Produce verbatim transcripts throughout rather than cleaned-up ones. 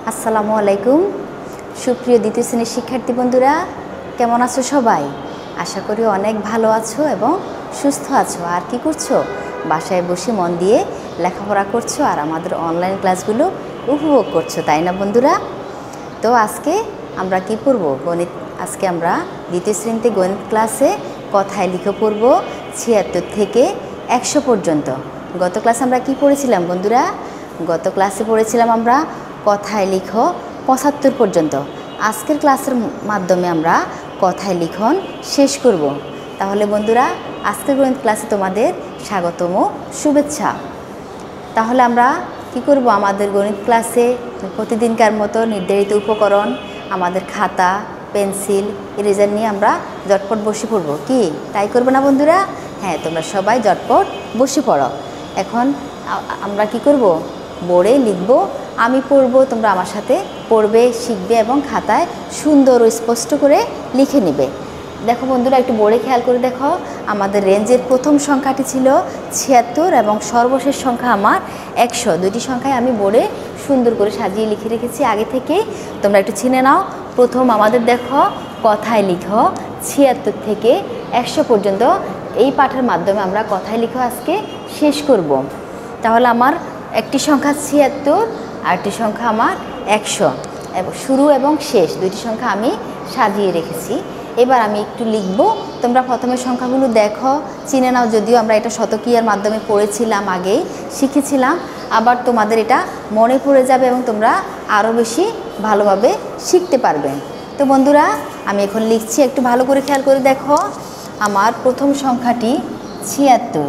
আসসালামু আলাইকুম। সুপ্রিয় দ্বিতীয় শ্রেণীর শিক্ষার্থী বন্ধুরা, কেমন আছো সবাই? আশা করি অনেক ভালো আছো এবং সুস্থ আছো। আর কি করছো? বাসায় বসে মন দিয়ে লেখাপড়া করছো আর আমাদের অনলাইন ক্লাসগুলো উপভোগ করছো, তাই না বন্ধুরা? তো আজকে আমরা কি পড়ব? গণিত। আজকে আমরা দ্বিতীয় শ্রেণীতে গণিত ক্লাসে কথায় লিখে পড়ব ছিয়াত্তর থেকে একশো পর্যন্ত। গত ক্লাসে আমরা কি পড়েছিলাম বন্ধুরা? গত ক্লাসে পড়েছিলাম আমরা কথায় লিখো পঁচাত্তর পর্যন্ত। আজকের ক্লাসের মাধ্যমে আমরা কথায় লিখন শেষ করব। তাহলে বন্ধুরা, আজকের গণিত ক্লাসে তোমাদের স্বাগতম ও শুভেচ্ছা। তাহলে আমরা কি করব? আমাদের গণিত ক্লাসে প্রতিদিনকার মতো নির্ধারিত উপকরণ, আমাদের খাতা, পেন্সিল, ইরেজার নিয়ে আমরা জটপট বসে পড়ব। কি তাই করবো না বন্ধুরা? হ্যাঁ, তোমরা সবাই জটপট বসে পড়ো। এখন আমরা কি করব? বোর্ডে লিখব, আমি পড়ব, তোমরা আমার সাথে পড়বে, শিখবে এবং খাতায় সুন্দর ও স্পষ্ট করে লিখে নেবে। দেখো বন্ধুরা, একটু বোর্ডে খেয়াল করে দেখো। আমাদের রেঞ্জের প্রথম সংখ্যাটি ছিল ছিয়াত্তর এবং সর্বশেষ সংখ্যা আমার একশো। দুইটি সংখ্যায় আমি বোর্ডে সুন্দর করে সাজিয়ে লিখে রেখেছি আগে থেকে। তোমরা একটু চিনে নাও। প্রথম আমাদের দেখো কথায় লিখো ছিয়াত্তর থেকে একশো পর্যন্ত। এই পাঠের মাধ্যমে আমরা কথায় লিখো আজকে শেষ করব। তাহলে আমার একটি সংখ্যা ছিয়াত্তর আর একটি সংখ্যা আমার একশো, এবং শুরু এবং শেষ দুইটি সংখ্যা আমি সাজিয়ে রেখেছি। এবার আমি একটু লিখব। তোমরা প্রথমে সংখ্যাগুলো দেখো, চিনে নাও। যদিও আমরা এটা শতকীয়ার মাধ্যমে পড়েছিলাম, আগেই শিখেছিলাম, আবার তোমাদের এটা মনে পড়ে যাবে এবং তোমরা আরও বেশি ভালোভাবে শিখতে পারবে। তো বন্ধুরা, আমি এখন লিখছি, একটু ভালো করে খেয়াল করে দেখো। আমার প্রথম সংখ্যাটি ছিয়াত্তর,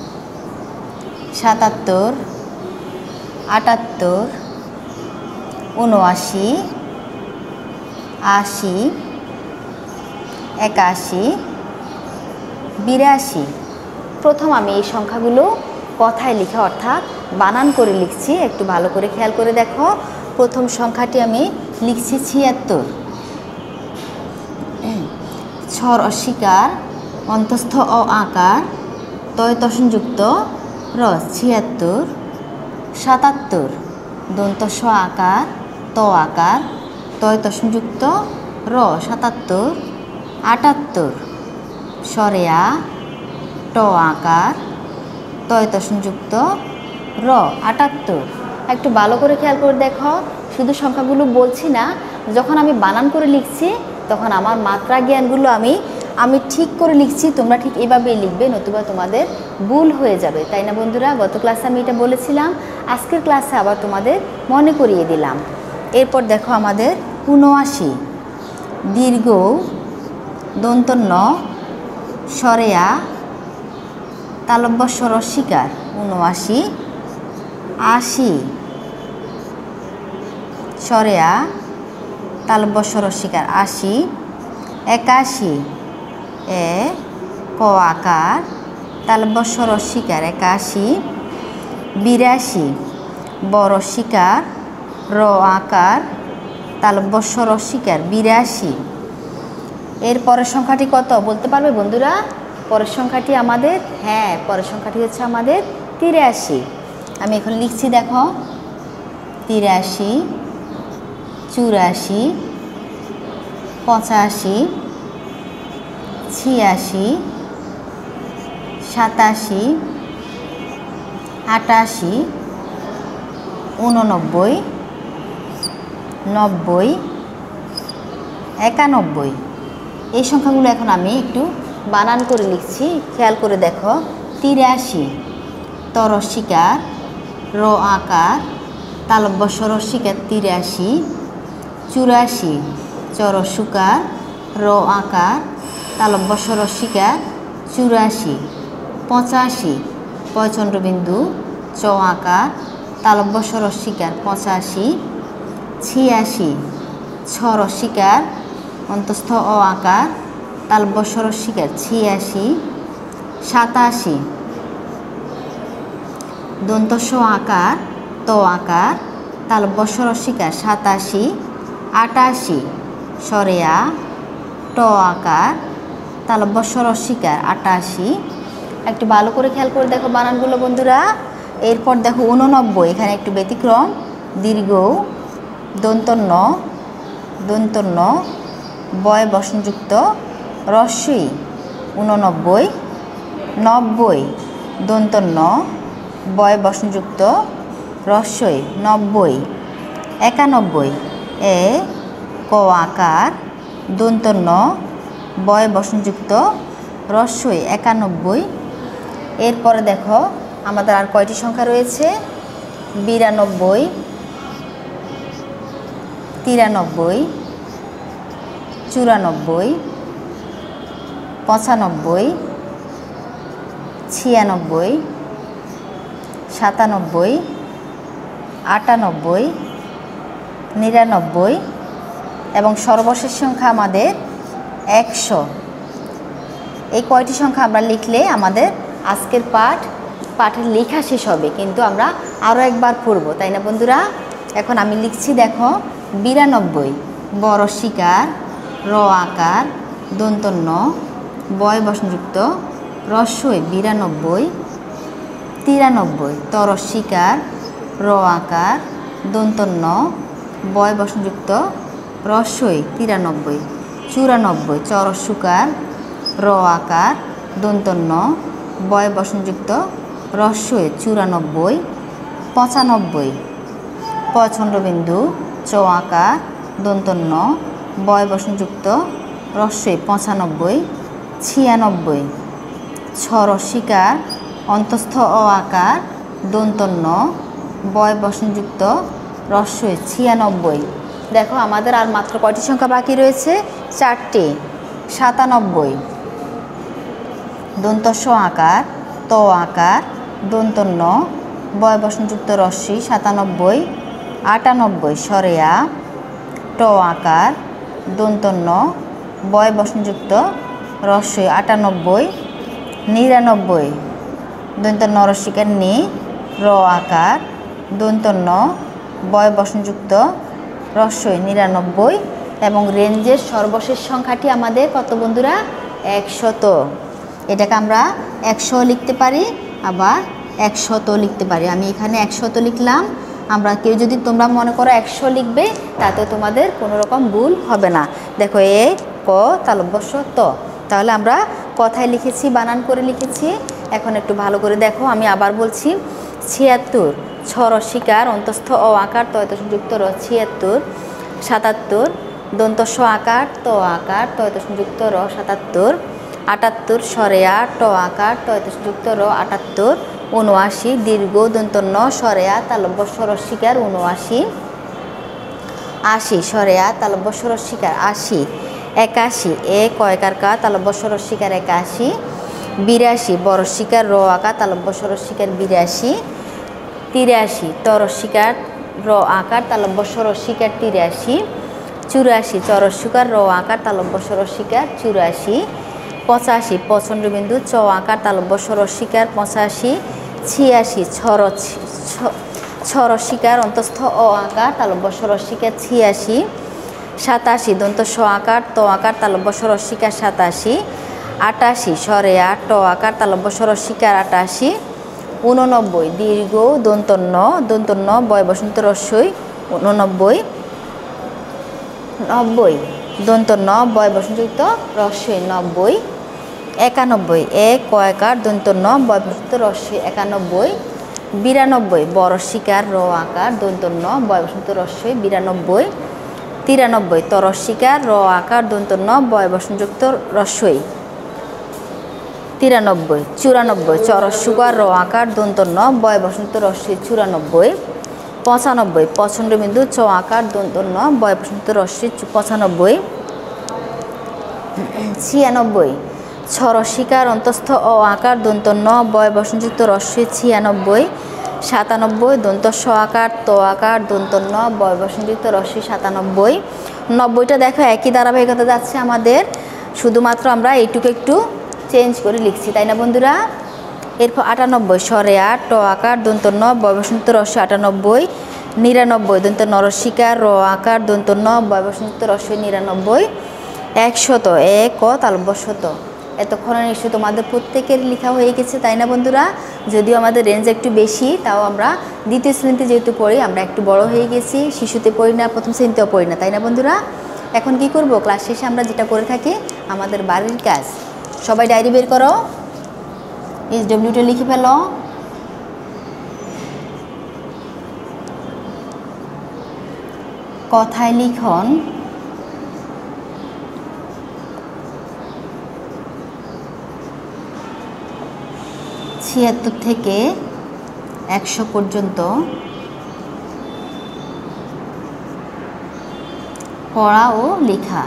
সাতাত্তর, আটাত্তর, উনআশি, আশি, একাশি, বিরাশি। প্রথম আমি এই সংখ্যাগুলো কথায় লিখে অর্থাৎ বানান করে লিখছি। একটু ভালো করে খেয়াল করে দেখো। প্রথম সংখ্যাটি আমি লিখছি ছিয়াত্তর। ছর অস্বীকার, অন্তস্থ অ আকার, তয় তসনযুক্ত র, ছিয়াত্তর। সাতাত্তর, দন্ত স আকার, ত আকার, তয় তসনযুক্ত র, সাতাত্তর। আটাত্তর, সরেয়া, ট আকার, তয় তসনযুক্ত র, আটাত্তর। একটু ভালো করে খেয়াল করে দেখো। শুধু সংখ্যাগুলো বলছি না, যখন আমি বানান করে লিখছি তখন আমার মাত্রা জ্ঞানগুলো আমি আমি ঠিক করে লিখছি। তোমরা ঠিক এভাবেই লিখবে, নতুবা তোমাদের ভুল হয়ে যাবে, তাই না বন্ধুরা? গত ক্লাসে আমি এটা বলেছিলাম, আজকের ক্লাসে আবার তোমাদের মনে করিয়ে দিলাম। এরপর দেখো আমাদের উনআশি, দীর্ঘ দন্তন্য সরেয়া তালব্য স্বর স্বীকার, উনআশি। আশি, সরেয়া তালব্য স্বর স্বীকার, আশি। একাশি, এ ক আকার, তালব্য স্বর স্বীকার, একাশি। বিরাশি, বড় স্বীকার, র আকার, তালব্য স্বর স্বীকার, বিরাশি। এর পরের সংখ্যাটি কত বলতে পারবে বন্ধুরা? পরের সংখ্যাটি আমাদের, হ্যাঁ, পরের সংখ্যাটি হচ্ছে আমাদের তিরাশি। আমি এখন লিখছি, দেখো, তিরাশি, চুরাশি, পঁচাশি, ছিয়াশি, সাতাশি, আটাশি, উননব্বই, নব্বই, একানব্বই। এই সংখ্যাগুলো এখন আমি একটু বানান করে লিখছি, খেয়াল করে দেখো। তিরাশি, তর স্বীকার, র আকার, তালব্য স্বর স্বীকার, তিরাশি। চুরাশি, চর সুকার, র আকার, তালব্য স্বর স্বীকার, চুরাশি। পঁচাশি, পয়চন্দ্রবিন্দু, চ আকার, তালব্য স্বর স্বীকার, পঁচাশি। ছিয়াশি, ছর স্বীকার, অন্তস্থ অ আকার, তালব্য স্বর স্বীকার, ছিয়াশি। সাতাশি, দন্ত স আকার, ত আকার, তালব্য স্বর স্বীকার, সাতাশি। আটাশি, সরেয়া, ট আকার, তালব্য স্বর স্বীকার, আটাশি। একটু ভালো করে খেয়াল করে দেখো বানানগুলো বন্ধুরা। এরপর দেখো উননব্বই, এখানে একটু ব্যতিক্রম, দীর্ঘ দন্ত ন দন্ত ন বয় বসনযুক্ত রস্যই ঊননব্বই। নব্বই দন্ত ন বয় বসনযুক্ত রস্যই নব্বই। একানব্বই এ ক আকার দন্ত ন বয় বসনযুক্ত রস্যই একানব্বই। এরপরে দেখো আমাদের আর কয়টি সংখ্যা রয়েছে? বিরানব্বই, তিরানব্বই, চুরানব্বই, পঁচানব্বই, ছিয়ানব্বই, সাতানব্বই, আটানব্বই, নিরানব্বই এবং সর্বশেষ সংখ্যা আমাদের একশো। এই কয়টি সংখ্যা আমরা লিখলে আমাদের আজকের পাঠ পাঠের লেখা শেষ হবে, কিন্তু আমরা আরও একবার পড়ব, তাই না বন্ধুরা? এখন আমি লিখছি, দেখো, বিরানব্বই বড় শিকার র আকার দন্ত ন বয় বসনযুক্ত রস্যই বিরানব্বই। তিরানব্বই তর শিকার র আকার দন্ত ন বয় বসনযুক্ত রস্যই তিরানব্বই। চুরানব্বই চর সুকার র আকার দন্ত ন বয় বসনযুক্ত রস্যই চুরানব্বই। পঁচানব্বই পচন্দ্রবিন্দু চ আকার দন্ত ন বয় বসনযুক্ত রস্যই পঁচানব্বই। ছিয়ানব্বই ছর শিকার অন্তস্থ অ আকার দন্ত ন বয় বসনযুক্ত রস্যই ছিয়ানব্বই। দেখো আমাদের আর মাত্র কয়টি সংখ্যা বাকি রয়েছে? চারটি। সাতানব্বই দন্ত স আকার ত আকার দন্ত ন বয় বসনযুক্ত রস্যি সাতানব্বই। আটানব্বই সরেয়া ট আকার দন্ত ন বয় বসনযুক্ত রস্যই আটানব্বই। নিরানব্বই দন্ত ন রস্যিকার নি র আকার দন্ত ন বয় বসনযুক্ত রস্যই নিরানব্বই। এবং রেঞ্জের সর্বশেষ সংখ্যাটি আমাদের কত বন্ধুরা? একশত। এটাকে আমরা একশো লিখতে পারি, আবার একশত লিখতে পারি। আমি এখানে একশত লিখলাম। আমরা কেউ যদি তোমরা মনে করো একশো লিখবে, তাতে তোমাদের কোনো রকম ভুল হবে না। দেখো এ ক তালব্যস্য ত, তাহলে আমরা কথায় লিখেছি, বানান করে লিখেছি। এখন একটু ভালো করে দেখো, আমি আবার বলছি। ছিয়াত্তর ছর শিকার অন্তস্থ অ আকার তয়ত সংযুক্ত র ছিয়াত্তর। সাতাত্তর দন্ত স আকার ত আকার তয়ত সংযুক্ত র সাতাত্তর। আটাত্তর সরেয়া ট আকার তয়ত সংযুক্ত র আটাত্তর। উনআশি দীর্ঘ দন্ত ন সরেয়া তালব্যস্য রস্যিকার উনআশি। আশি সরেয়া তালব্যস্য রস্যিকার আশি। একাশি এ কয়কার কা তালব্যস্য রস্যিকার একাশি। বিরাশি বড় শিকার র আকার তালব্যস্য রস্যিকার বিরাশি। তিরাশি তর শিকার র আকার তালব্যস্য রস্যিকার তিরাশি। চুরাশি চর শিকার র আকার তালব্যস্য রস্যিকার চুরাশি। পঁচাশি পচন্দ্রবিন্দু চ আকার তালব্যস্য রস্যিকার পঁচাশি। ছিয়াশি ছর ছর শিকার অন্তস্থ অ আকার তালব্যস্য রস্যিকার ছিয়াশি। সাতাশি দন্ত স আকার ত আকার তালব্যস্য রস্যিকার সাতাশি। আটাশি সরেয়া ট আকার তালব্যস্য রস্যিকার আটাশি। ঊননব্বই দীর্ঘ দন্ত ন দন্ত ন বয় বসন্ত রস্যই ঊননব্বই। নব্বই দন্ত ন বয় বসনযুক্ত রস্যই নব্বই। একানব্বই এ কয়কার দন্ত ন বয় বসন্ত রস্যই একানব্বই। বিরানব্বই বড় শিকার র আকার দন্ত ন বয় বসন্ত রস্যই বিরানব্বই। তিরানব্বই তর শিকার র আকার দন্ত ন বয় বসনযুক্ত রস্যই তিরানব্বই। চুরানব্বই চর সুকার র আকার দন্ত ন বয় বসন্ত রস্যই চুরানব্বই। পঁচানব্বই পচন্দ্রবিন্দু চ আকার দন্ত ন বয় বসন্ত রস্যই পঁচানব্বই। ছিয়ানব্বই ছর শিকার অন্তস্থ অ আকার দন্ত ন বয় বসনযুক্ত রস্যই ছিয়ানব্বই। সাতানব্বই দন্ত স আকার ত আকার দন্ত ন বয় বসনযুক্ত রস্যই সাতানব্বই। নব্বইটা দেখো একই ধারাবাহিকতা যাচ্ছে আমাদের, শুধুমাত্র আমরা এইটুকু একটু চেঞ্জ করে লিখছি, তাই না বন্ধুরা? এরপর আটানব্বই সরেয়া ট আকার দন্ত ন বয় বসন্ত রস্যই আটানব্বই। নিরানব্বই দন্ত নরস্যিকার র আকার দন্ত ন বয় বসন্ত রস্যই নিরানব্বই। একশত এ ক তালব্যস্য ত এতক্ষণে নিশ্চয়ই তোমাদের প্রত্যেকের লেখা হয়ে গেছে, তাই না বন্ধুরা? যদিও আমাদের রেঞ্জ একটু বেশি, তাও আমরা দ্বিতীয় শ্রেণীতে যেহেতু পড়ি, আমরা একটু বড় হয়ে গেছি, শিশুতে পড়ি না, প্রথম শ্রেণীতেও পড়ি না, তাই না বন্ধুরা? এখন কি করব, ক্লাস শেষে আমরা যেটা করে থাকি, আমাদের বাড়ির কাজ। সবাই ডায়েরি বের করো, এইচ ডব্লিউটা লিখে ফেলো। কথায় লিখন ছিয়াত্তর থেকে একশো পর্যন্ত পড়া ও লেখা।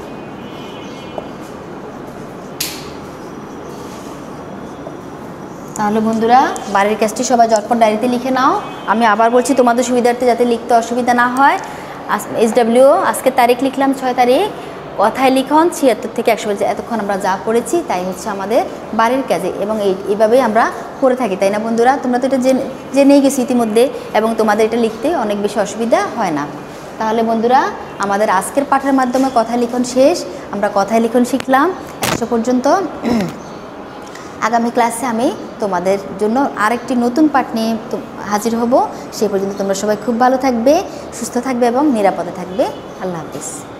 তাহলে বন্ধুরা বাড়ির কাজটি সবাই ঝটপট ডায়েরিতে লিখে নাও। আমি আবার বলছি তোমাদের সুবিধার্থে যাতে লিখতে অসুবিধা না হয়। এইচ ডাব্লিউ আজকে তারিখ লিখলাম ছয় তারিখ, কথায় লিখন ছিয়াত্তর থেকে একশো পর্যন্ত। এতক্ষণ আমরা যা পড়েছি তাই হচ্ছে আমাদের বাড়ির কাজে, এবং এই এইভাবেই আমরা করে থাকি, তাই না বন্ধুরা? তোমরা তো এটা জেনে জেনেই গেছো ইতিমধ্যে, এবং তোমাদের এটা লিখতে অনেক বেশি অসুবিধা হয় না। তাহলে বন্ধুরা আমাদের আজকের পাঠের মাধ্যমে কথায় লিখন শেষ। আমরা কথায় লিখন শিখলাম একশো পর্যন্ত। আগামী ক্লাসে আমি তোমাদের জন্য আরেকটি নতুন পাঠ নিয়ে হাজির হব। সে পর্যন্ত তোমরা সবাই খুব ভালো থাকবে, সুস্থ থাকবে এবং নিরাপদে থাকবে। আল্লাহ হাফিজ।